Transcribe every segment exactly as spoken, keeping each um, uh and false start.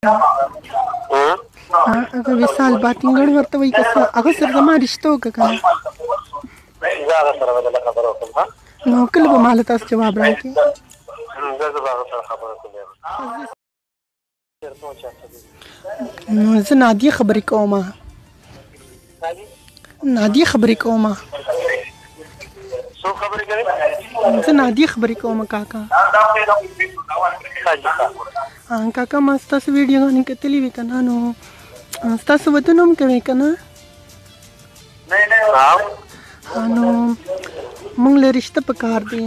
هغه وصال باطنګړ ورته وایي که څه هغه سره زما رشته وکړه که نه نو کله به ماله تاسو جواب راکړئ نو زه نادیه خبرې کوم نادیه خبرې کوم زه نادیه خبرې کوم کاکا کاکا ما ستاسو ویډیوګانې کتلې وې که نه نو ستاسو وطن هم کوې که نه نو موږ له رشته په کار دی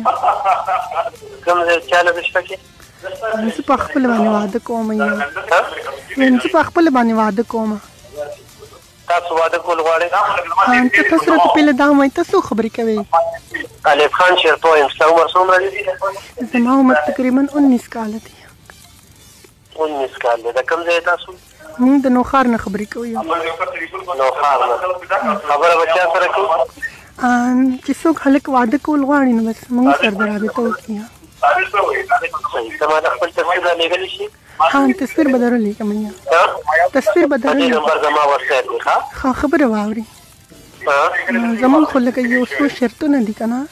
زه په خپله باندې واده کوم زه په خپله باندې واده کوم تاسو واده کول غواړئ ته تاسو راته پهله دا ووایئ تاسو خبرې کوئ الف خان شیرپور یم ستا عمر څومره دی زما عمر تقریبا انیس کاله دی انیس کال دی د کوم ځای تاسو موږ د نوښار نه خبرې کوو نوښار نه خبره به چا سره کوو چې څوک هلک واده کول غواړي نو بس موږ سره د رابطه وکړي ته ما د خپل تصویر را لېږلی شي ها تصویر به در لیکم تصویر به در لیکم ښه خبره واوري زموږ خو لکه یو څو شرطونه دي که نه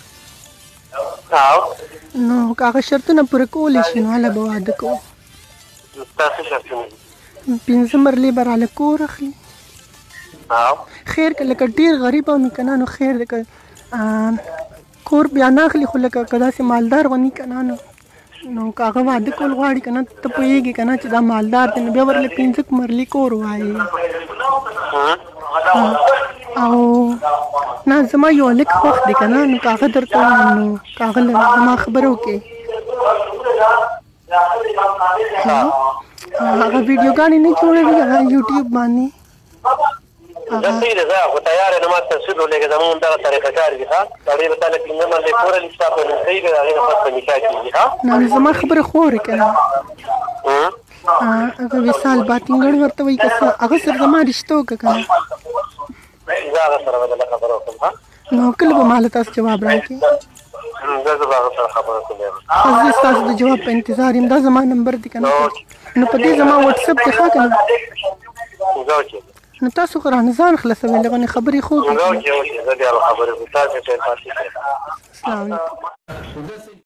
نو که هغه شرطونه پوره کولی شي نو هله به واده کوو پنځه مرلې به راله کور اخلي خیر که لکه ډېر غریب هم که نه نو خیر دی که کور بیا نه اخلي خو لکه که داسې مالدار غوندي که نه نو نو که هغه واده کول غواړي که نه ته پوهېږې که نه چې دا مالدار دی نو بیا ورله پنځه مرلې کور وایي او نه زما یو هلک خوښ دی که نه نو که هغه درته ووایم نو که هغه له زما خبره وکړې هغه ویډیوګانې نه جوړوي هغه یوټیوب باندې زه صحیح ده زه خو تیار یم ما تصویر ولېږه زمونږ دغه طریقه کار دي ښه هغې به تا له پنځه مرلې کوره لي ستا په نوم صحیح ده د هغې نه پس په نکاح کېږي ښه نو زما خبره خو اورې که نه هغه وصال باطنګړ ورته وایي که څه هغه سره زما رشته وکړه که نه زه هغه سره به دله خبره وکړم ښه نو کله به ماله تاسو جواب راکړئ زه زه به هغه سره خبره کوم زه ستاسو د جواب په انتظار یم دا زما نمبر دی که نه نو په دې زما وټسپ دی ښه که نه نو تاسو خو رانه ځان خلاصوئ لغونې خبرې خو زه بیا خبرې کوم تاسو ته السلام علیکم